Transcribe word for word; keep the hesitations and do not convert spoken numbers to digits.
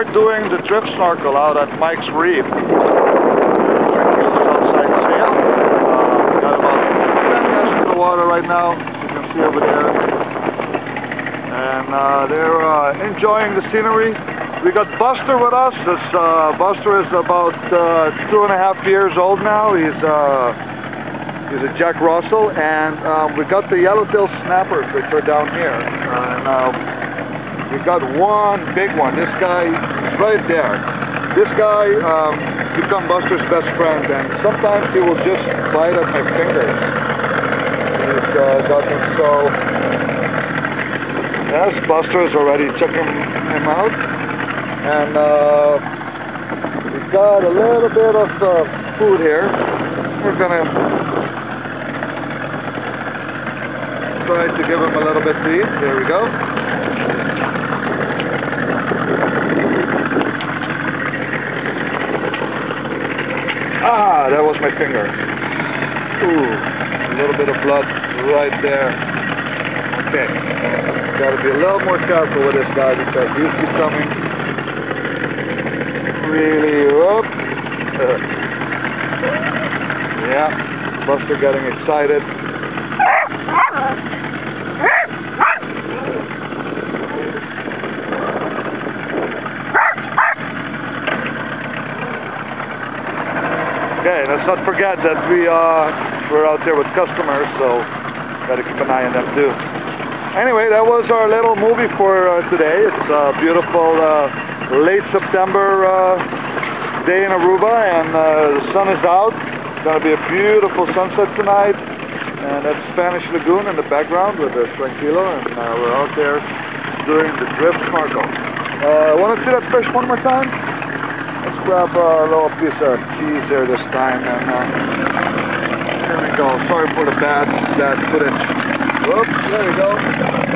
doing the drift snorkel out at Mike's Reef. Outside sail. Uh, got about ten guys in the water right now, as you can see over there. And uh, they're uh, enjoying the scenery. We got Buster with us. This, uh, Buster is about uh, two and a half years old now. He's uh, he's a Jack Russell, and um, we got the yellowtail snappers, which are down here. And uh, we got one big one. This guy right there. This guy um, become Buster's best friend, and sometimes he will just bite at my fingers. He's uh, got him so. Yes, Buster is already checking him out. And uh, we've got a little bit of uh, food here. We're gonna try to give him a little bit to eat. There we go. Ah, that was my finger. Ooh, a little bit of blood right there. Okay, gotta be a little more careful with this guy because he's becoming really up. Uh, yeah, Buster getting excited. Okay, let's not forget that we uh, we're out there with customers, so gotta keep an eye on them too. Anyway, that was our little movie for uh, today. It's a beautiful uh, late September uh, day in Aruba, and uh, the sun is out. It's going to be a beautiful sunset tonight, and that's Spanish Lagoon in the background with the Tranquilo, and uh, we're out there doing the drift snorkel. Uh, want to see that fish one more time? Let's grab a little piece of cheese here this time, and uh, here we go. Sorry for the bad, bad footage. Whoops, there we go.